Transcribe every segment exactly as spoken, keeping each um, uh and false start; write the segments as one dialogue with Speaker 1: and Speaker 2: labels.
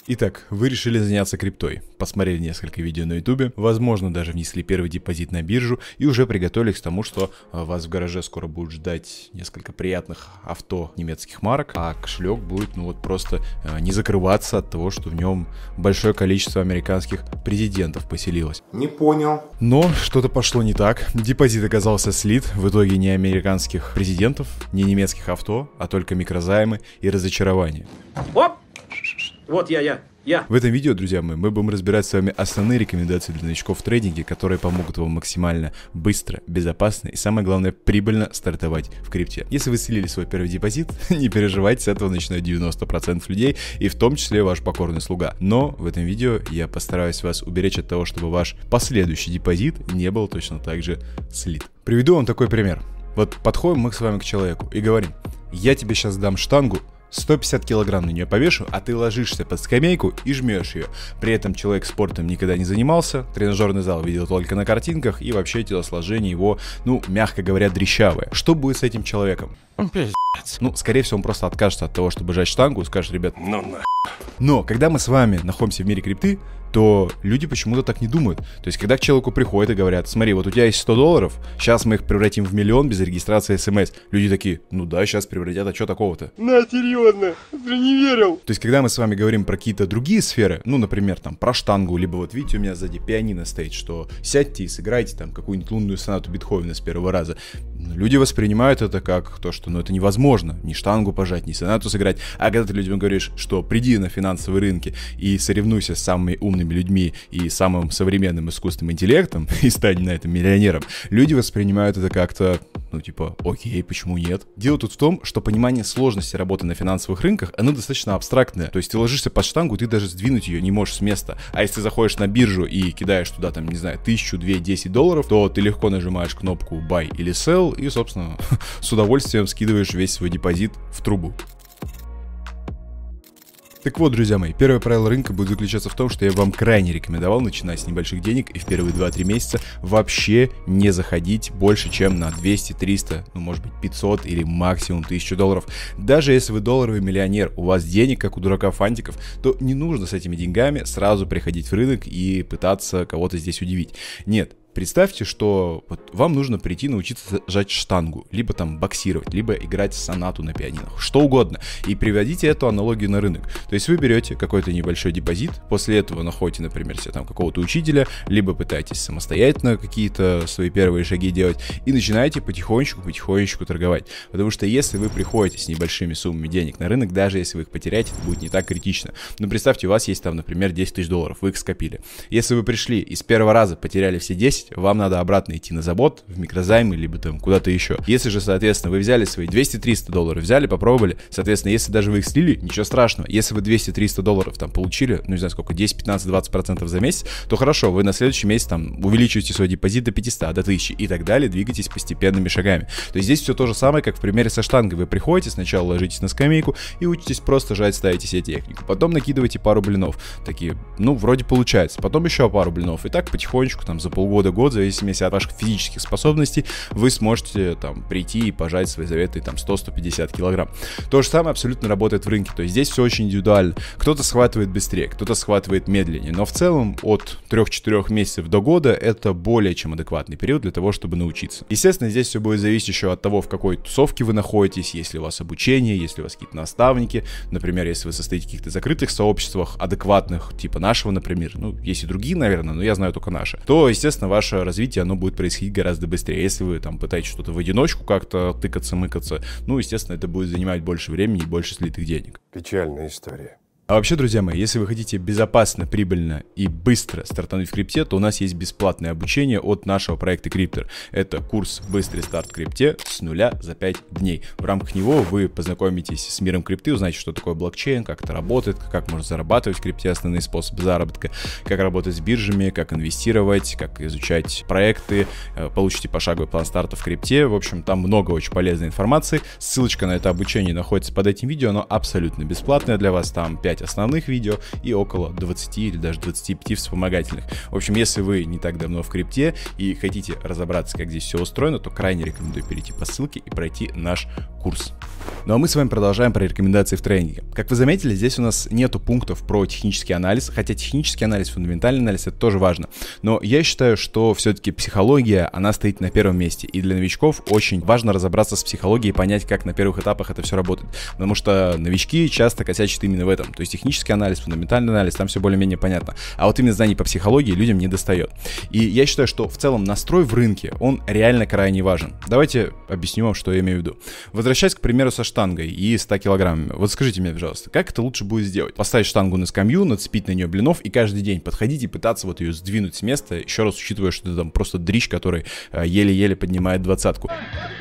Speaker 1: Итак, вы решили заняться криптой, посмотрели несколько видео на ютубе, возможно даже внесли первый депозит на биржу и уже приготовились к тому, что вас в гараже скоро будет ждать несколько приятных авто немецких марок, а кошелек будет ну вот просто не закрываться от того, что в нем большое количество американских президентов поселилось.
Speaker 2: Не понял.
Speaker 1: Но что-то пошло не так, депозит оказался слит, в итоге не американских президентов, не немецких авто, а только микрозаймы и разочарование.
Speaker 3: Оп! Вот я, я, я.
Speaker 1: В этом видео, друзья мои, мы будем разбирать с вами основные рекомендации для новичков в трейдинге, которые помогут вам максимально быстро, безопасно и, самое главное, прибыльно стартовать в крипте. Если вы слили свой первый депозит, не переживайте, с этого начинают девяносто процентов людей, и в том числе ваш покорный слуга. Но в этом видео я постараюсь вас уберечь от того, чтобы ваш последующий депозит не был точно так же слит. Приведу вам такой пример. Вот подходим мы с вами к человеку и говорим: я тебе сейчас дам штангу, сто пятьдесят килограмм на нее повешу, а ты ложишься под скамейку и жмешь ее. При этом человек спортом никогда не занимался, тренажерный зал видел только на картинках, и вообще телосложение его, ну, мягко говоря, дрищавое. Что будет с этим человеком? Ну, скорее всего, он просто откажется от того, чтобы жать штангу, и скажет: ребят, ну на. Но когда мы с вами находимся в мире крипты, то люди почему-то так не думают. То есть, когда к человеку приходят и говорят: смотри, вот у тебя есть сто долларов, сейчас мы их превратим в миллион без регистрации смс. Люди такие: ну да, сейчас превратят, а что такого-то?
Speaker 2: На, серьезно, ты не верил.
Speaker 1: То есть, когда мы с вами говорим про какие-то другие сферы, ну, например, там, про штангу, либо вот видите, у меня сзади пианино стоит, что сядьте и сыграйте там какую-нибудь лунную сонату Бетховена с первого раза. Люди воспринимают это как то, что, ну, это невозможно, ни штангу пожать, ни сонату сыграть. А когда ты людям говоришь, что приди на финансовые рынки и соревнуйся с самыми умными людьми и самым современным искусственным интеллектом и стань на этом миллионером, люди воспринимают это как-то, ну, типа, окей, почему нет? Дело тут в том, что понимание сложности работы на финансовых рынках, оно достаточно абстрактное. То есть ты ложишься под штангу, ты даже сдвинуть ее не можешь с места. А если ты заходишь на биржу и кидаешь туда, там, не знаю, тысячу, две, десять долларов, то ты легко нажимаешь кнопку buy или sell и, собственно, с удовольствием скидываешь весь свой депозит в трубу. Так вот, друзья мои, первое правило рынка будет заключаться в том, что я вам крайне рекомендовал начинать с небольших денег и в первые два-три месяца вообще не заходить больше, чем на двести, триста, ну, может быть, пятьсот или максимум тысячу долларов. Даже если вы долларовый миллионер, у вас денег, как у дурака фантиков, то не нужно с этими деньгами сразу приходить в рынок и пытаться кого-то здесь удивить. Нет. Представьте, что вот вам нужно прийти научиться жать штангу, либо там боксировать, либо играть сонату на пианинах, что угодно, и приводите эту аналогию на рынок. То есть вы берете какой-то небольшой депозит, после этого находите, например, себе там какого-то учителя, либо пытаетесь самостоятельно какие-то свои первые шаги делать, и начинаете потихонечку-потихонечку торговать. Потому что если вы приходите с небольшими суммами денег на рынок, даже если вы их потеряете, это будет не так критично. Но представьте, у вас есть там, например, десять тысяч долларов, вы их скопили. Если вы пришли и с первого раза потеряли все десять, вам надо обратно идти на завод, в микрозаймы, либо там куда-то еще. Если же, соответственно, вы взяли свои двести-триста долларов, взяли, попробовали, соответственно, если даже вы их слили, ничего страшного. Если вы двести-триста долларов там получили, ну не знаю сколько, десять, пятнадцать, двадцать процентов за месяц, то хорошо, вы на следующий месяц там увеличиваете свой депозит до пятисот, до тысячи и так далее, двигаетесь постепенными шагами. То есть здесь все то же самое, как в примере со штангой. Вы приходите, сначала ложитесь на скамейку и учитесь просто жать, ставите себе технику. Потом накидываете пару блинов. Такие, ну, вроде получается. Потом еще пару блинов. И так потихонечку, там, за полгода, год, в зависимости от ваших физических способностей, вы сможете там прийти и пожать свои заветные там сто-сто пятьдесят килограмм. То же самое абсолютно работает в рынке. То есть здесь все очень индивидуально. Кто-то схватывает быстрее, кто-то схватывает медленнее. Но в целом от трёх-четырёх месяцев до года это более чем адекватный период для того, чтобы научиться. Естественно, здесь все будет зависеть еще от того, в какой тусовке вы находитесь, есть ли у вас обучение, есть ли у вас какие-то наставники. Например, если вы состоите в каких-то закрытых сообществах, адекватных, типа нашего, например, ну, есть и другие, наверное, но я знаю только наши, то, естественно, ваше развитие, оно будет происходить гораздо быстрее. Если вы там пытаетесь что-то в одиночку как-то тыкаться-мыкаться, ну, естественно, это будет занимать больше времени и больше слитых денег.
Speaker 2: Печальная история.
Speaker 1: А вообще, друзья мои, если вы хотите безопасно, прибыльно и быстро стартануть в крипте, то у нас есть бесплатное обучение от нашего проекта Cryptor. Это курс «Быстрый старт в крипте» с нуля за пять дней. В рамках него вы познакомитесь с миром крипты, узнаете, что такое блокчейн, как это работает, как можно зарабатывать в крипте, основные способы заработка, как работать с биржами, как инвестировать, как изучать проекты, получите пошаговый план старта в крипте. В общем, там много очень полезной информации. Ссылочка на это обучение находится под этим видео, оно абсолютно бесплатное для вас, там пять пять основных видео и около двадцати или даже двадцати пяти вспомогательных. В общем, если вы не так давно в крипте и хотите разобраться, как здесь все устроено, то крайне рекомендую перейти по ссылке и пройти наш курс. Ну а мы с вами продолжаем про рекомендации в трейдинге. Как вы заметили, здесь у нас нету пунктов про технический анализ, хотя технический анализ, фундаментальный анализ — это тоже важно. Но я считаю, что все-таки психология, она стоит на первом месте. И для новичков очень важно разобраться с психологией и понять, как на первых этапах это все работает. Потому что новички часто косячат именно в этом. То есть технический анализ, фундаментальный анализ, там все более-менее понятно. А вот именно знаний по психологии людям не достает. И я считаю, что в целом настрой в рынке, он реально крайне важен. Давайте объясню вам, что я имею в виду. Возвращаясь, к примеру, со штангой и ста килограммами. Вот скажите мне, пожалуйста, как это лучше будет сделать? Поставить штангу на скамью, нацепить на нее блинов и каждый день подходить и пытаться вот ее сдвинуть с места, еще раз учитывая, что это там просто дрищ, который э, еле-еле поднимает двадцатку.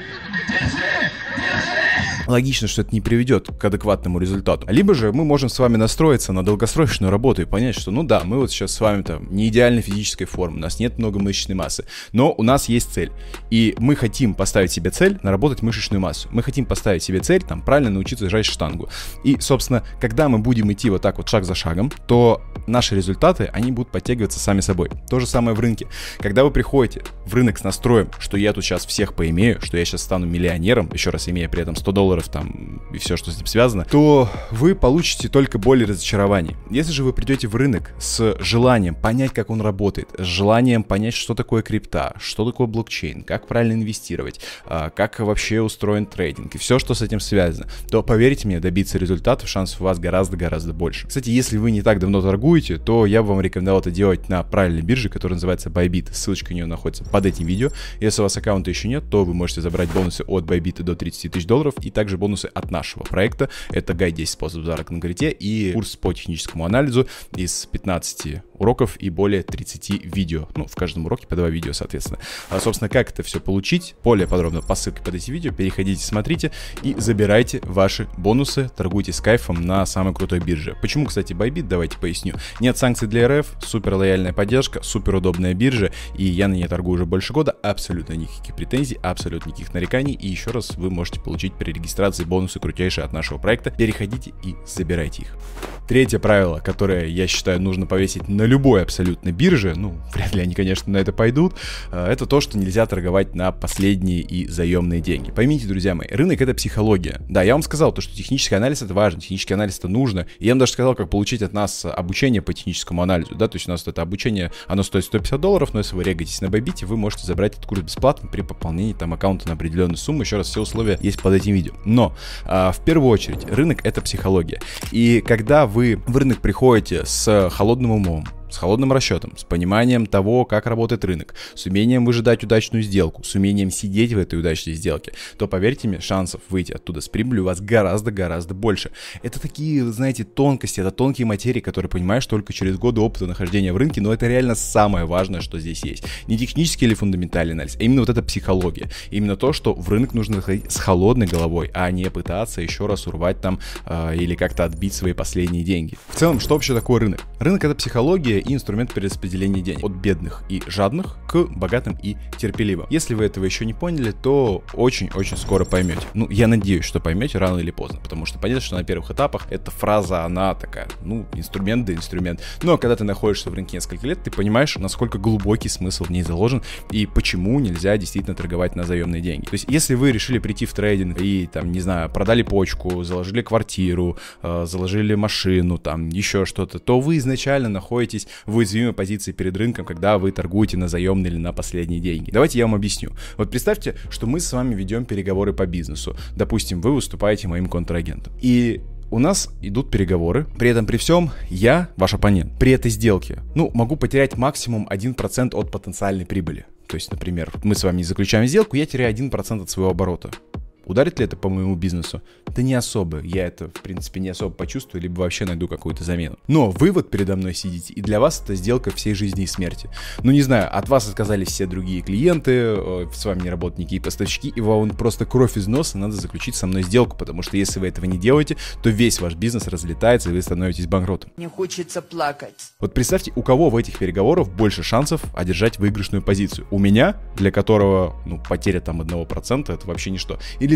Speaker 1: Логично, что это не приведет к адекватному результату. Либо же мы можем с вами настроиться на долгосрочную работу и понять, что ну да, мы вот сейчас с вами там не идеальной физической формы, у нас нет много мышечной массы, но у нас есть цель. И мы хотим поставить себе цель наработать мышечную массу. Мы хотим поставить себе цель там правильно научиться держать штангу. И, собственно, когда мы будем идти вот так вот шаг за шагом, то наши результаты, они будут подтягиваться сами собой. То же самое в рынке. Когда вы приходите в рынок с настроем, что я тут сейчас всех поимею, что я сейчас стану миллионером, еще раз имея при этом сто долларов там и все, что с ним связано, то вы получите только боль и разочарование. Если же вы придете в рынок с желанием понять, как он работает, с желанием понять, что такое крипта, что такое блокчейн, как правильно инвестировать, как вообще устроен трейдинг и все, что с этим связано, то, поверьте мне, добиться результатов шансов у вас гораздо-гораздо больше. Кстати, если вы не так давно торгуете, то я бы вам рекомендовал это делать на правильной бирже, которая называется Bybit. Ссылочка на нее находится под этим видео. Если у вас аккаунта еще нет, то вы можете забрать бонусы от Bybit до тридцати тысяч долларов и также бонусы от нашего проекта. Это гайд десять способов заработка на крипте и курс по техническому анализу из пятнадцати уроков и более тридцати видео. Ну, в каждом уроке по два видео, соответственно. А, собственно, как это все получить, более подробно по ссылке под этим видео. Переходите, смотрите и забирайте ваши бонусы. Торгуйте с кайфом на самой крутой бирже. Почему, кстати, Bybit? Давайте поясню. Нет санкций для эр эф, супер лояльная поддержка, супер удобная биржа, и я на ней торгую уже больше года. Абсолютно никаких претензий, абсолютно никаких нареканий. И еще раз, вы можете получить при регистрации бонусы крутейшие от нашего проекта. Переходите и забирайте их. Третье правило, которое, я считаю, нужно повесить на любой абсолютно бирже, ну, вряд ли они, конечно, на это пойдут, это то, что нельзя торговать на последние и заемные деньги. Поймите, друзья мои, рынок — это психология. Да, я вам сказал, то, что технический анализ — это важно, технический анализ — это нужно. И я вам даже сказал, как получить от нас обучение по техническому анализу, да, то есть у нас это обучение, оно стоит сто пятьдесят долларов, но если вы регаетесь на Bybit, вы можете забрать этот курс бесплатно при пополнении там аккаунта на определенную сумму. Еще раз, все условия есть под этим видео. Но, а, в первую очередь, рынок — это психология. И когда вы в рынок приходите с холодным умом, с холодным расчетом, с пониманием того, как работает рынок, с умением выжидать удачную сделку, с умением сидеть в этой удачной сделке, то, поверьте мне, шансов выйти оттуда с прибылью у вас гораздо-гораздо больше. Это такие, знаете, тонкости, это тонкие материи, которые понимаешь только через годы опыта нахождения в рынке, но это реально самое важное, что здесь есть. Не технический или фундаментальный анализ, а именно вот эта психология. Именно то, что в рынок нужно заходить с холодной головой, а не пытаться еще раз урвать там э, или как-то отбить свои последние деньги. В целом, что вообще такое рынок? Рынок — это психология и инструмент перераспределения денег от бедных и жадных к богатым и терпеливым. Если вы этого еще не поняли, то очень-очень скоро поймете. Ну, я надеюсь, что поймете рано или поздно, потому что понятно, что на первых этапах эта фраза, она такая, ну, инструмент да инструмент. Но когда ты находишься в рынке несколько лет, ты понимаешь, насколько глубокий смысл в ней заложен и почему нельзя действительно торговать на заемные деньги. То есть, если вы решили прийти в трейдинг и, там, не знаю, продали почку, заложили квартиру, э, заложили машину, там, еще что-то, то вы изначально находитесь в уязвимой позиции перед рынком, когда вы торгуете на заемные или на последние деньги. Давайте я вам объясню. Вот представьте, что мы с вами ведем переговоры по бизнесу. Допустим, вы выступаете моим контрагентом. И у нас идут переговоры, при этом при всем я, ваш оппонент, при этой сделке, ну, могу потерять максимум один процент от потенциальной прибыли. То есть, например, мы с вами заключаем сделку, я теряю один процент от своего оборота. Ударит ли это по моему бизнесу? Да не особо. Я это, в принципе, не особо почувствую, либо вообще найду какую-то замену. Но вы вот передо мной сидите, и для вас это сделка всей жизни и смерти. Ну, не знаю, от вас отказались все другие клиенты, с вами не работают никакие поставщики, и вам просто кровь из носа, надо заключить со мной сделку, потому что если вы этого не делаете, то весь ваш бизнес разлетается, и вы становитесь банкротом.
Speaker 4: Мне хочется плакать.
Speaker 1: Вот представьте, у кого в этих переговорах больше шансов одержать выигрышную позицию? У меня, для которого, ну, потеря там одного процента, это вообще ничто. Или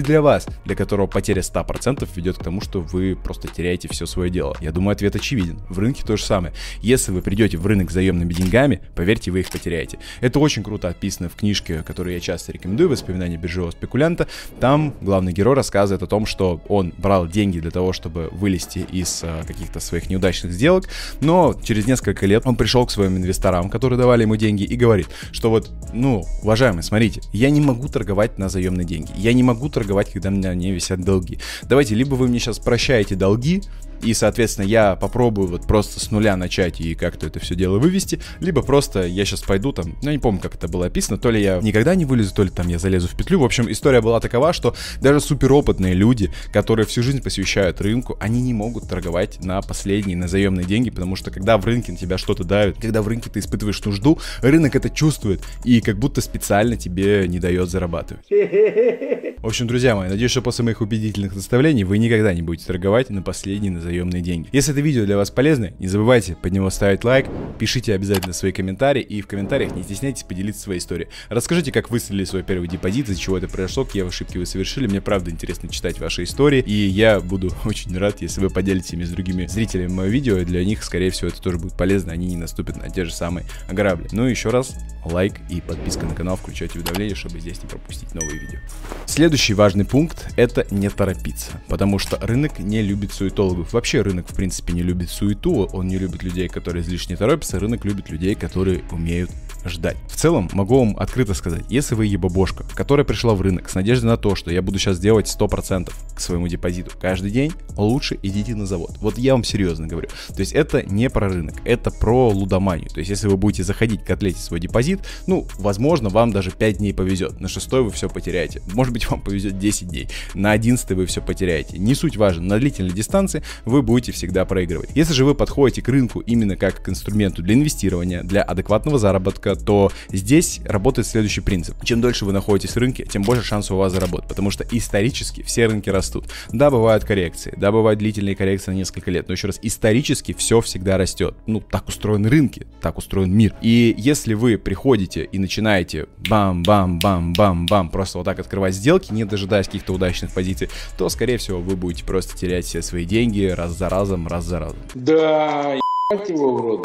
Speaker 1: для вас, для которого потеря ста процентов ведет к тому, что вы просто теряете все свое дело? Я думаю, ответ очевиден. В рынке то же самое. Если вы придете в рынок с заемными деньгами, поверьте, вы их потеряете. Это очень круто описано в книжке, которую я часто рекомендую, «Воспоминания биржевого спекулянта». Там главный герой рассказывает о том, что он брал деньги для того, чтобы вылезти из а, каких-то своих неудачных сделок, но через несколько лет он пришел к своим инвесторам, которые давали ему деньги, и говорит, что вот, ну, уважаемые, смотрите, я не могу торговать на заемные деньги, я не могу торговать, когда на мне висят долги. Давайте, либо вы мне сейчас прощаете долги, и, соответственно, я попробую вот просто с нуля начать и как-то это все дело вывести, либо просто я сейчас пойду там, ну, не помню, как это было описано, то ли я никогда не вылезу, то ли там я залезу в петлю. В общем, история была такова, что даже суперопытные люди, которые всю жизнь посвящают рынку, они не могут торговать на последние, на заемные деньги, потому что когда в рынке на тебя что-то давит, когда в рынке ты испытываешь нужду, рынок это чувствует и как будто специально тебе не дает зарабатывать. В общем, друзья мои, надеюсь, что после моих убедительных наставлений вы никогда не будете торговать на последние, на заемные деньги. Если это видео для вас полезно, не забывайте под него ставить лайк, пишите обязательно свои комментарии, и в комментариях не стесняйтесь поделиться своей историей. Расскажите, как вы слили свой первый депозит, из-за чего это произошло, какие ошибки вы совершили. Мне правда интересно читать ваши истории, и я буду очень рад, если вы поделитесь ими с другими зрителями моего видео, и для них, скорее всего, это тоже будет полезно, они не наступят на те же самые грабли. Ну и еще раз, лайк и подписка на канал, включайте уведомления, чтобы здесь не пропустить новые видео. Следующий важный пункт — это не торопиться, потому что рынок не любит суетологов. Вообще рынок, в принципе, не любит суету, он не любит людей, которые излишне торопятся, рынок любит людей, которые умеют ждать. В целом, могу вам открыто сказать, если вы ебобошка, которая пришла в рынок с надеждой на то, что я буду сейчас делать сто процентов к своему депозиту каждый день, лучше идите на завод. Вот я вам серьезно говорю. То есть это не про рынок, это про лудоманию. То есть если вы будете заходить, котлеть свой депозит, ну, возможно, вам даже пять дней повезет. На шестой вы все потеряете. Может быть, вам повезет десять дней. На одиннадцатый вы все потеряете. Не суть важно. На длительной дистанции вы будете всегда проигрывать. Если же вы подходите к рынку именно как к инструменту для инвестирования, для адекватного заработка, то здесь работает следующий принцип. Чем дольше вы находитесь в рынке, тем больше шансов у вас заработать, потому что исторически все рынки растут. Да, бывают коррекции, да, бывают длительные коррекции на несколько лет, но еще раз, исторически все всегда растет. Ну, так устроены рынки, так устроен мир. И если вы приходите и начинаете бам-бам-бам-бам-бам просто вот так открывать сделки, не дожидаясь каких-то удачных позиций, то, скорее всего, вы будете просто терять все свои деньги раз за разом, раз за разом.
Speaker 4: Да, ебать его в рот,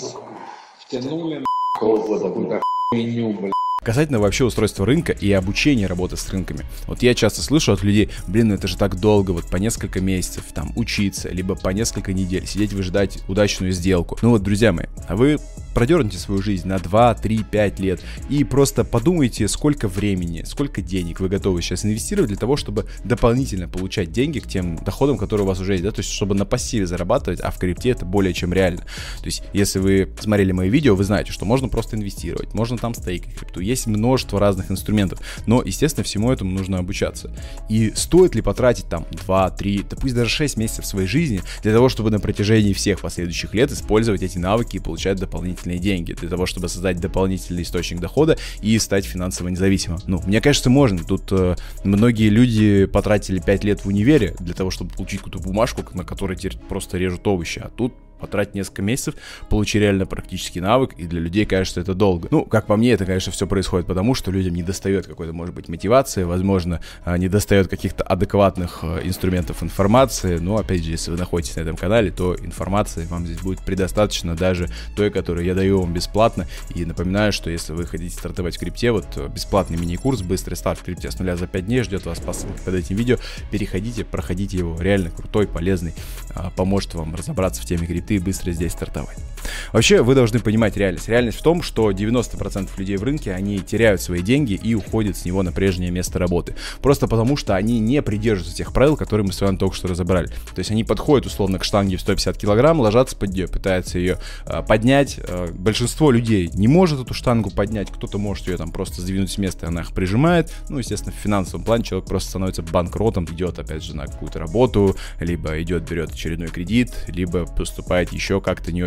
Speaker 4: втянули какую-то хуйню, блядь.
Speaker 1: Касательно вообще устройства рынка и обучения работы с рынками. Вот я часто слышу от людей, блин, ну это же так долго, вот по несколько месяцев там учиться, либо по несколько недель сидеть выжидать удачную сделку. Ну вот, друзья мои, а вы продерните свою жизнь на два, три, пять лет и просто подумайте, сколько времени, сколько денег вы готовы сейчас инвестировать для того, чтобы дополнительно получать деньги к тем доходам, которые у вас уже есть, да, то есть чтобы на пассиве зарабатывать, а в крипте это более чем реально. То есть если вы смотрели мои видео, вы знаете, что можно просто инвестировать, можно там стейкать крипту, есть множество разных инструментов, но, естественно, всему этому нужно обучаться. И стоит ли потратить там два, три, да пусть даже шесть месяцев своей жизни для того, чтобы на протяжении всех последующих лет использовать эти навыки и получать дополнительные деньги, для того, чтобы создать дополнительный источник дохода и стать финансово независимым? Ну, мне кажется, можно. Тут э, многие люди потратили пять лет в универе для того, чтобы получить какую-то бумажку, на которой теперь просто режут овощи, а тут потратить несколько месяцев, получить реально практический навык, и для людей кажется это долго. Ну, как по мне, это, конечно, все происходит потому, что людям не достает какой-то, может быть, мотивации, возможно, не достает каких-то адекватных инструментов информации, но, опять же, если вы находитесь на этом канале, то информации вам здесь будет предостаточно, даже той, которую я даю вам бесплатно, и напоминаю, что если вы хотите стартовать в крипте, вот бесплатный мини-курс «Быстрый старт в крипте с нуля за пять дней» ждет вас по ссылке под этим видео, переходите, проходите его, реально крутой, полезный, поможет вам разобраться в теме крипты и быстро здесь стартовать. Вообще, вы должны понимать реальность. Реальность в том, что девяносто процентов людей в рынке, они теряют свои деньги и уходят с него на прежнее место работы. Просто потому, что они не придерживаются тех правил, которые мы с вами только что разобрали. То есть они подходят условно к штанге в сто пятьдесят килограмм, ложатся под нее, пытаются ее э, поднять. Э, большинство людей не может эту штангу поднять, кто-то может ее там просто сдвинуть с места, и она их прижимает. Ну, естественно, в финансовом плане человек просто становится банкротом, идет опять же на какую-то работу, либо идет, берет очередной кредит, либо поступает еще как-то не очень правильно,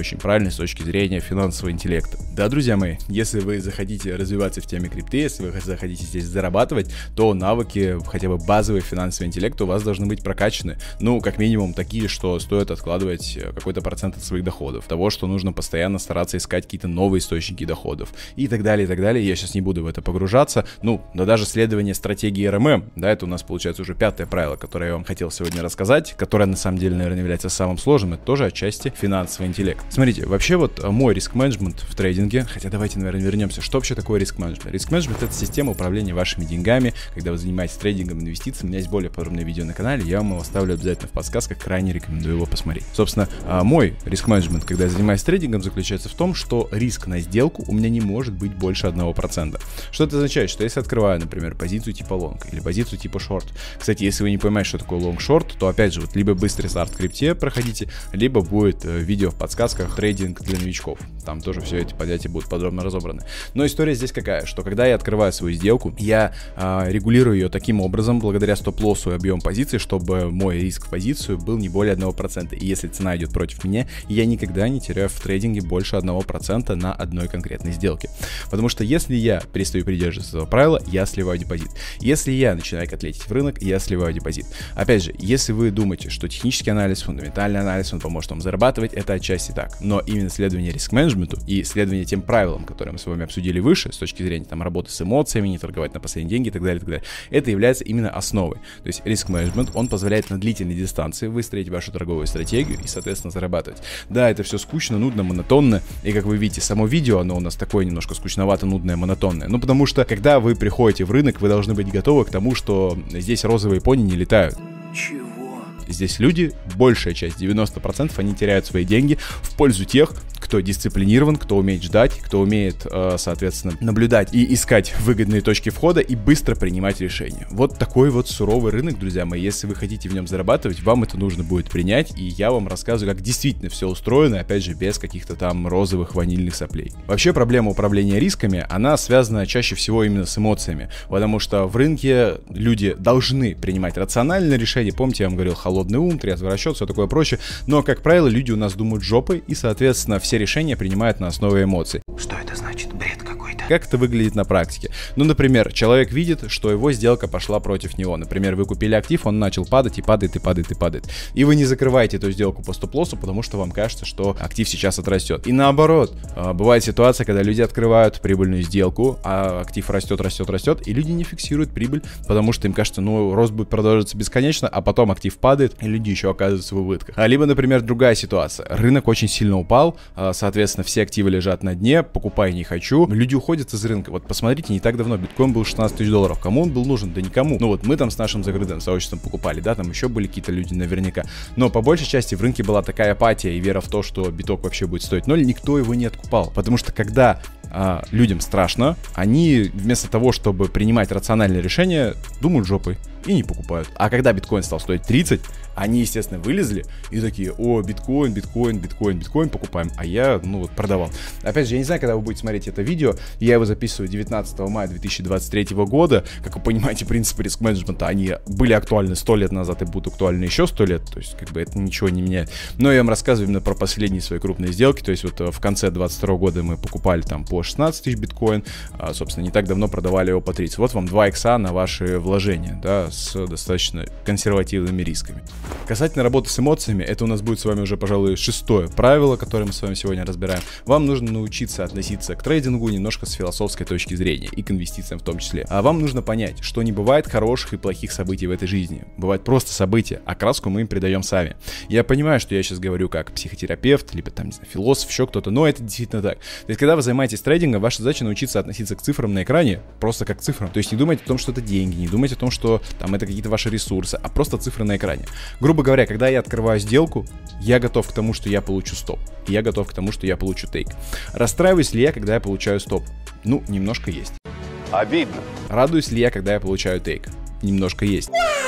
Speaker 1: уникальны с точки зрения финансового интеллекта. Да, друзья мои, если вы захотите развиваться в теме крипты, если вы захотите здесь зарабатывать, то навыки, хотя бы базовый финансовый интеллект у вас должны быть прокачаны. Ну, как минимум такие, что стоит откладывать какой-то процент от своих доходов, того, что нужно постоянно стараться искать какие-то новые источники доходов и так далее, и так далее. Я сейчас не буду в это погружаться. Ну, да даже следование стратегии эр эм эм, да, это у нас получается уже пятое правило, которое я вам хотел сегодня рассказать, которое на самом деле, наверное, является самым сложным, это тоже отчасти финансовый интеллект. Смотрите, вообще вот мой риск-менеджмент в трейдинге, хотя давайте, наверное, вернемся. Что вообще такое риск-менеджмент? Риск-менеджмент — это система управления вашими деньгами, когда вы занимаетесь трейдингом, инвестициями. У меня есть более подробное видео на канале, я вам его оставлю обязательно в подсказках, крайне рекомендую его посмотреть. Собственно, мой риск-менеджмент, когда я занимаюсь трейдингом, заключается в том, что риск на сделку у меня не может быть больше одного процента. Что это означает? Что если открываю, например, позицию типа лонг или позицию типа шорт. Кстати, если вы не понимаете, что такое лонг-шорт, то опять же, вот либо быстрый старт в крипте проходите, либо будет э, видео в подсказках трейдинг для новичков. Там тоже все эти понятия будут подробно разобраны. Но история здесь какая, что когда я открываю свою сделку, я э, регулирую ее таким образом, благодаря стоп-лоссу и объему позиции, чтобы мой риск в позицию был не более одного процента. И если цена идет против меня, я никогда не теряю в трейдинге больше одного процента на одной конкретной сделке. Потому что если я перестаю придерживаться этого правила, я сливаю депозит. Если я начинаю котлетить в рынок, я сливаю депозит. Опять же, если вы думаете, что технический анализ, фундаментальный анализ, он поможет вам зарабатывать, это отчасти так. Но именно следование риск-менеджменту и следование тем правилам, которые мы с вами обсудили выше, с точки зрения там работы с эмоциями, не торговать на последние деньги и так далее, и так далее, это является именно основой. То есть риск-менеджмент, он позволяет на длительной дистанции выстроить вашу торговую стратегию и, соответственно, зарабатывать. Да, это все скучно, нудно, монотонно, и как вы видите, само видео, оно у нас такое немножко скучновато, нудное, монотонное. Ну, потому что, когда вы приходите в рынок, вы должны быть готовы к тому, что здесь розовые пони не летают.
Speaker 3: Чего?
Speaker 1: Здесь люди, большая часть, девяносто процентов, они теряют свои деньги в пользу тех, кто дисциплинирован, кто умеет ждать, кто умеет, соответственно, наблюдать и искать выгодные точки входа и быстро принимать решения. Вот такой вот суровый рынок, друзья мои. Если вы хотите в нем зарабатывать, вам это нужно будет принять, и я вам рассказываю, как действительно все устроено, опять же, без каких-то там розовых ванильных соплей. Вообще, проблема управления рисками, она связана чаще всего именно с эмоциями, потому что в рынке люди должны принимать рациональные решения. Помните, я вам говорил, холодный ум, трезвый расчет, все такое прочее, но, как правило, люди у нас думают жопой, и, соответственно, все решения принимают на основе эмоций.
Speaker 3: Что это значит? Бред какой-то.
Speaker 1: Как это выглядит на практике? Ну, например, человек видит, что его сделка пошла против него. Например, вы купили актив, он начал падать и падает, и падает, и падает. И вы не закрываете эту сделку по стоп-лоссу, потому что вам кажется, что актив сейчас отрастет. И наоборот, бывает ситуация, когда люди открывают прибыльную сделку, а актив растет, растет, растет, и люди не фиксируют прибыль, потому что им кажется, ну, рост будет продолжаться бесконечно, а потом актив падает, и люди еще оказываются в убытках. А либо, например, другая ситуация. Рынок очень сильно упал, соответственно, все активы лежат на дне, покупай не хочу. Люди уходят из рынка. Вот посмотрите, не так давно биткоин был шестнадцать тысяч долларов. Кому он был нужен? Да никому. Ну вот мы там с нашим закрытым сообществом покупали, да, там еще были какие-то люди наверняка. Но по большей части в рынке была такая апатия и вера в то, что биток вообще будет стоить ноль, никто его не откупал. Потому что когда а, людям страшно, они вместо того, чтобы принимать рациональные решения, думают жопой и не покупают. А когда биткоин стал стоить тридцать, они, естественно, вылезли и такие: о, биткоин, биткоин, биткоин, биткоин, покупаем. А я, ну вот, продавал. Опять же, я не знаю, когда вы будете смотреть это видео. Я его записываю девятнадцатого мая две тысячи двадцать третьего года. Как вы понимаете, принципы риск-менеджмента, они были актуальны сто лет назад и будут актуальны еще сто лет. То есть, как бы, это ничего не меняет. Но я вам рассказываю именно про последние свои крупные сделки. То есть, вот в конце двадцать второго года мы покупали там по шестнадцать тысяч биткоин. А, собственно, не так давно продавали его по тридцать. Вот вам два икса на ваши вложения, да, с достаточно консервативными рисками. Касательно работы с эмоциями, это у нас будет с вами уже, пожалуй, шестое правило, которое мы с вами сегодня разбираем. Вам нужно научиться относиться к трейдингу немножко с философской точки зрения и к инвестициям в том числе. А вам нужно понять, что не бывает хороших и плохих событий в этой жизни. Бывают просто события, а краску мы им придаем сами. Я понимаю, что я сейчас говорю как психотерапевт, либо там, не знаю, философ, еще кто-то, но это действительно так. То есть, когда вы занимаетесь трейдингом, ваша задача научиться относиться к цифрам на экране просто как к цифрам. То есть, не думайте о том, что это деньги, не думайте о том, что там это какие-то ваши ресурсы, а просто цифры на экране. Грубо говоря, когда я открываю сделку, я готов к тому, что я получу стоп. И я готов к тому, что я получу тейк. Расстраиваюсь ли я, когда я получаю стоп? Ну, немножко есть.
Speaker 2: Обидно.
Speaker 1: Радуюсь ли я, когда я получаю тейк? Немножко есть.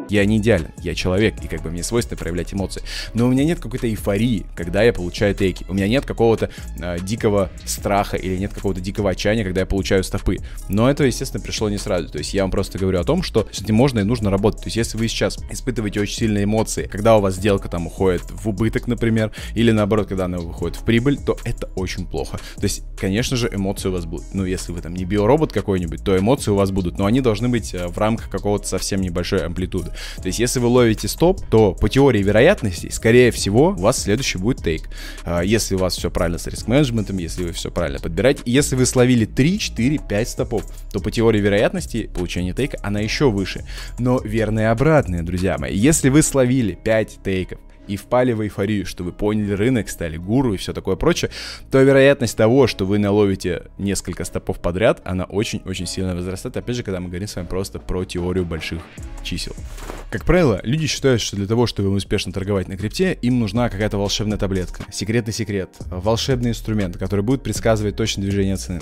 Speaker 1: Я не идеален, я человек, и как бы мне свойственно проявлять эмоции. Но у меня нет какой-то эйфории, когда я получаю тейки. У меня нет какого-то э, дикого страха или нет какого-то дикого отчаяния, когда я получаю стопы. Но это, естественно, пришло не сразу. То есть я вам просто говорю о том, что с этим можно и нужно работать. То есть если вы сейчас испытываете очень сильные эмоции, когда у вас сделка там уходит в убыток, например, или наоборот, когда она выходит в прибыль, то это очень плохо. То есть, конечно же, эмоции у вас будут. Ну, если вы там не биоробот какой-нибудь, то эмоции у вас будут, но они должны быть в рамках какого-то совсем небольшой амплитуды. То есть, если вы ловите стоп, то по теории вероятностей, скорее всего, у вас следующий будет тейк. Если у вас все правильно с риск-менеджментом, если вы все правильно подбираете, и если вы словили три, четыре, пять стопов, то по теории вероятности получения тейка она еще выше. Но верно и обратное, друзья мои. Если вы словили пять тейков и впали в эйфорию, что вы поняли рынок, стали гуру и все такое прочее, то вероятность того, что вы наловите несколько стопов подряд, она очень-очень сильно возрастает. Опять же, когда мы говорим с вами просто про теорию больших чисел. Как правило, люди считают, что для того, чтобы успешно торговать на крипте, им нужна какая-то волшебная таблетка, секретный секрет, волшебный инструмент, который будет предсказывать точное движение цены.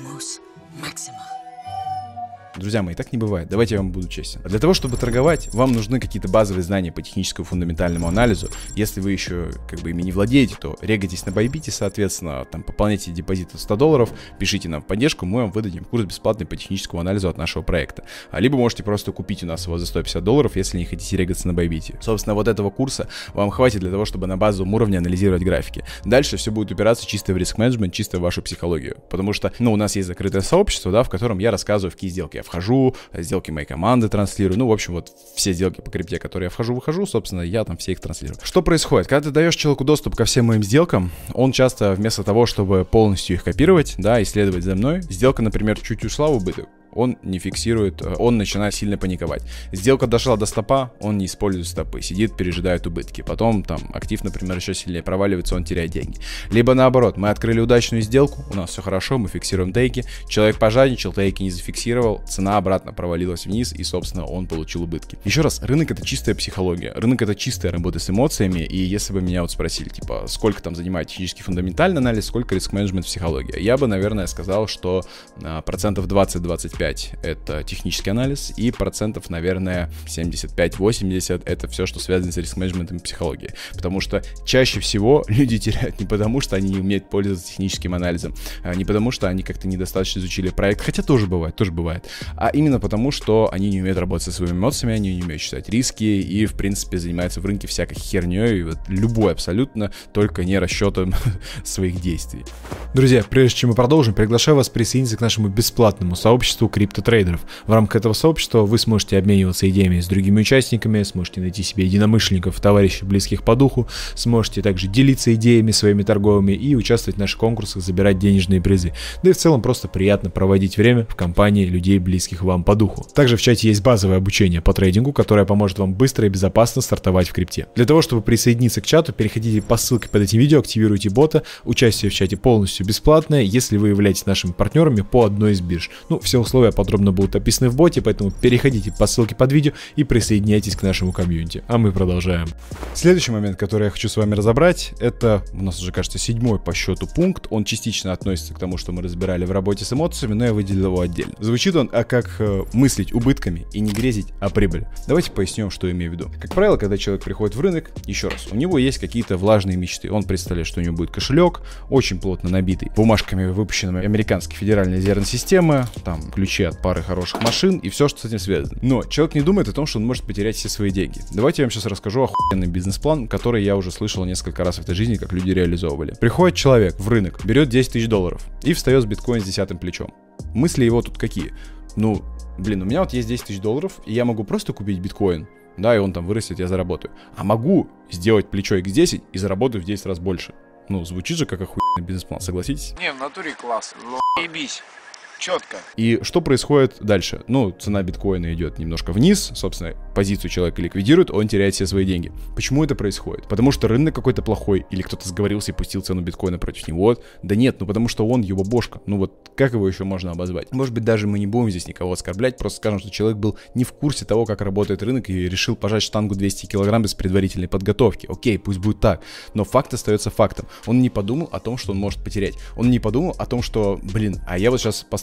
Speaker 1: Друзья мои, так не бывает, давайте я вам буду честен. Для того, чтобы торговать, вам нужны какие-то базовые знания по техническому фундаментальному анализу. Если вы еще как бы ими не владеете, то регайтесь на Bybit, соответственно, там пополняйте депозит от ста долларов, пишите нам в поддержку, мы вам выдадим курс бесплатный по техническому анализу от нашего проекта. А либо можете просто купить у нас его за сто пятьдесят долларов, если не хотите регаться на Bybit. Собственно, вот этого курса вам хватит для того, чтобы на базовом уровне анализировать графики. Дальше все будет упираться чисто в риск-менеджмент, чисто в вашу психологию. Потому что, ну, у нас есть закрытое сообщество, да, в котором я рассказываю, в какие сделки я вхожу, сделки моей команды транслирую, ну, в общем, вот все сделки по крипте, которые я вхожу-выхожу, собственно, я там все их транслирую. Что происходит? Когда ты даешь человеку доступ ко всем моим сделкам, он часто вместо того, чтобы полностью их копировать, да, и следовать за мной, сделка, например, чуть ушла в убыток, он не фиксирует, он начинает сильно паниковать. Сделка дошла до стопа, он не использует стопы, сидит, пережидает убытки. Потом там актив, например, еще сильнее проваливается, он теряет деньги. Либо наоборот, мы открыли удачную сделку, у нас все хорошо, мы фиксируем тейки, человек пожадничал, тейки не зафиксировал, цена обратно провалилась вниз, и, собственно, он получил убытки. Еще раз, рынок — это чистая психология, рынок — это чистая работа с эмоциями, и если бы меня вот спросили, типа, сколько там занимает технический фундаментальный анализ, сколько риск-менеджмент, психология, я бы, наверное, сказал, что а, процентов двадцать-двадцать пять это технический анализ, и процентов, наверное, семьдесят пять восемьдесят это все, что связано с риск-менеджментом и психологией. Потому что чаще всего люди теряют не потому, что они не умеют пользоваться техническим анализом, а не потому, что они как-то недостаточно изучили проект, хотя тоже бывает, тоже бывает, а именно потому, что они не умеют работать со своими эмоциями, они не умеют считать риски и, в принципе, занимаются в рынке всякой херней, вот, любой абсолютно, только не расчетом своих действий.
Speaker 5: Друзья, прежде чем мы продолжим, приглашаю вас присоединиться к нашему бесплатному сообществу криптотрейдеров. В рамках этого сообщества вы сможете обмениваться идеями с другими участниками, сможете найти себе единомышленников, товарищей, близких по духу, сможете также делиться идеями своими торговыми и участвовать в наших конкурсах, забирать денежные призы. Да и в целом просто приятно проводить время в компании людей, близких вам по духу. Также в чате есть базовое обучение по трейдингу, которое поможет вам быстро и безопасно стартовать в крипте. Для того, чтобы присоединиться к чату, переходите по ссылке под этим видео, активируйте бота. Участие в чате полностью бесплатное, если вы являетесь нашими партнерами по одной из бирж. Ну, все условия подробно будут описаны в боте, поэтому переходите по ссылке под видео и присоединяйтесь к нашему комьюнити. А мы продолжаем.
Speaker 1: Следующий момент, который я хочу с вами разобрать, это у нас уже, кажется, седьмой по счету пункт. Он частично относится к тому, что мы разбирали в работе с эмоциями, но я выделил его отдельно. Звучит он, а как э, мыслить убытками и не грезить о прибыли. Давайте поясним, что я имею в виду. Как правило, когда человек приходит в рынок, еще раз, у него есть какие-то влажные мечты. Он представляет, что у него будет кошелек, очень плотно набитый бумажками, выпущенными американской федеральной резервной системы, там ключи от пары хороших машин и все, что с этим связано. Но человек не думает о том, что он может потерять все свои деньги. Давайте я вам сейчас расскажу охуенный бизнес-план, который я уже слышал несколько раз в этой жизни, как люди реализовывали. Приходит человек в рынок, берет десять тысяч долларов и встает с биткоин с десятым плечом. Мысли его тут какие? Ну, блин, у меня вот есть десять тысяч долларов, и я могу просто купить биткоин, да, и он там вырастет, я заработаю. А могу сделать плечо икс десять и заработаю в десять раз больше. Ну, звучит же как охуенный бизнес-план, согласитесь?
Speaker 3: Не, в натуре класс. Ну, ебись. Четко.
Speaker 1: И что происходит дальше? Ну, цена биткоина идет немножко вниз, собственно, позицию человека ликвидирует, он теряет все свои деньги. Почему это происходит? Потому что рынок какой-то плохой, или кто-то сговорился и пустил цену биткоина против него? Да нет, ну потому что он его бошка. Ну вот как его еще можно обозвать? Может быть, даже мы не будем здесь никого оскорблять, просто скажем, что человек был не в курсе того, как работает рынок, и решил пожать штангу двести килограмм без предварительной подготовки. Окей, пусть будет так. Но факт остается фактом. Он не подумал о том, что он может потерять. Он не подумал о том, что, блин, а я вот сейчас поставлю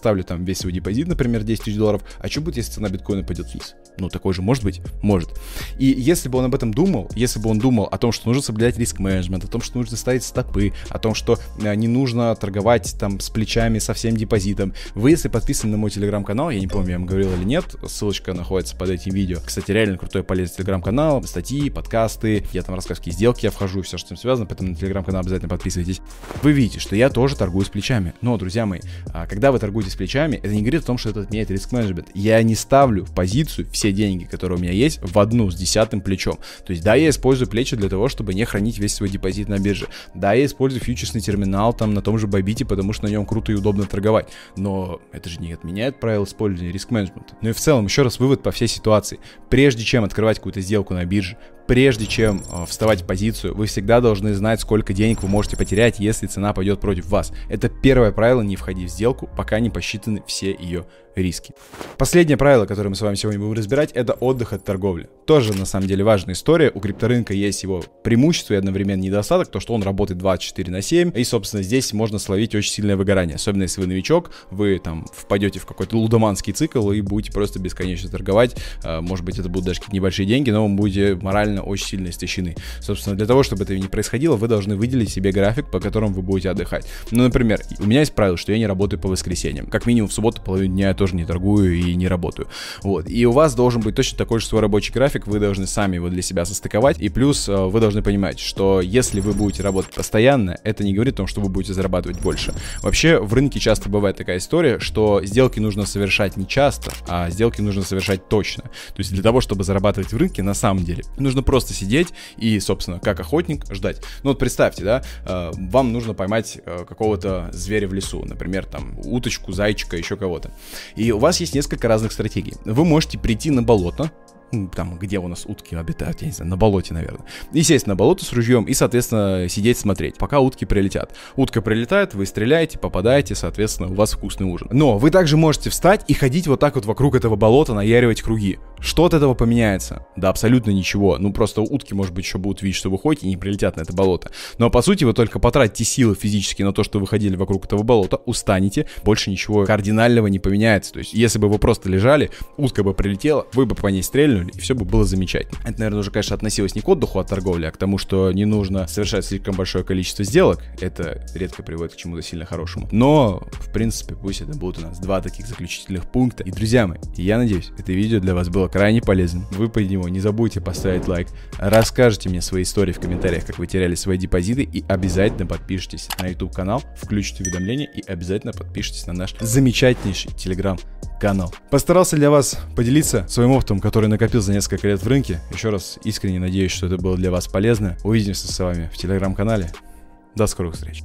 Speaker 1: оставлю там весь свой депозит, например, десять тысяч долларов, а что будет, если цена биткоина пойдет вниз? Ну, такое же может быть? Может. И если бы он об этом думал, если бы он думал о том, что нужно соблюдать риск-менеджмент, о том, что нужно ставить стопы, о том, что не нужно торговать там с плечами, со всем депозитом. Вы, если подписаны на мой телеграм-канал, я не помню, я вам говорил или нет, ссылочка находится под этим видео. Кстати, реально крутой, полезный телеграм-канал, статьи, подкасты, я там рассказываю, какие сделки я вхожу, все, что с этим связано, поэтому на телеграм-канал обязательно подписывайтесь. Вы видите, что я тоже торгую с плечами. Но, друзья мои, когда вы торгуете с плечами, это не говорит о том, что это отменяет риск-менеджмент. Я не ставлю в позицию все деньги, которые у меня есть, в одну с десятым плечом. То есть, да, я использую плечи для того, чтобы не хранить весь свой депозит на бирже. Да, я использую фьючерсный терминал там на том же Bybit, потому что на нем круто и удобно торговать. Но это же не отменяет правила использования риск-менеджмента. Ну и в целом, еще раз вывод по всей ситуации. Прежде чем открывать какую-то сделку на бирже, прежде чем э, вставать в позицию, вы всегда должны знать, сколько денег вы можете потерять, если цена пойдет против вас. Это первое правило: не входи в сделку, пока не посчитаны все ее риски. Последнее правило, которое мы с вами сегодня будем разбирать, это отдых от торговли. Тоже, на самом деле, важная история. У крипторынка есть его преимущество и одновременно недостаток, то, что он работает двадцать четыре на семь, и, собственно, здесь можно словить очень сильное выгорание. Особенно, если вы новичок, вы там впадете в какой-то лудоманский цикл и будете просто бесконечно торговать. Может быть, это будут даже какие-то небольшие деньги, но вы будете морально очень сильно истощены. Собственно, для того, чтобы это не происходило, вы должны выделить себе график, по которому вы будете отдыхать. Ну, например, у меня есть правило, что я не работаю по воскресеньям. Как минимум в субботу половину дня я тоже не торгую и не работаю. Вот. И у вас должен быть точно такой же свой рабочий график, вы должны сами его для себя состыковать. И плюс вы должны понимать, что если вы будете работать постоянно, это не говорит о том, что вы будете зарабатывать больше. Вообще, в рынке часто бывает такая история, что сделки нужно совершать не часто, а сделки нужно совершать точно. То есть для того, чтобы зарабатывать в рынке, на самом деле, нужно просто сидеть и, собственно, как охотник, ждать. Ну вот представьте, да, э, вам нужно поймать э, какого-то зверя в лесу, например, там, уточку, зайчика, еще кого-то. И у вас есть несколько разных стратегий. Вы можете прийти на болото, там, где у нас утки обитают, я не знаю, на болоте, наверное, и сесть на болото с ружьем и, соответственно, сидеть смотреть, пока утки прилетят. Утка прилетает, вы стреляете, попадаете, соответственно, у вас вкусный ужин. Но вы также можете встать и ходить вот так вот вокруг этого болота, наяривать круги. Что от этого поменяется? Да абсолютно ничего. Ну, просто утки, может быть, еще будут видеть, что вы ходите, и не прилетят на это болото. Но, по сути, вы только потратите силы физически на то, что вы ходили вокруг этого болота, устанете, больше ничего кардинального не поменяется. То есть, если бы вы просто лежали, утка бы прилетела, вы бы по ней стрельнули, и все бы было замечательно. Это, наверное, уже, конечно, относилось не к отдыху от торговли, а к тому, что не нужно совершать слишком большое количество сделок. Это редко приводит к чему-то сильно хорошему. Но, в принципе, пусть это будут у нас два таких заключительных пункта. И, друзья мои, я надеюсь, это видео для вас было крайне полезным. Вы под него не забудьте поставить лайк, расскажите мне свои истории в комментариях, как вы теряли свои депозиты, и обязательно подпишитесь на YouTube канал, включите уведомления и обязательно подпишитесь на наш замечательнейший телеграм-канал. Постарался для вас поделиться своим опытом, который накопил за несколько лет в рынке. Еще раз искренне надеюсь, что это было для вас полезно. Увидимся с вами в телеграм-канале. До скорых встреч.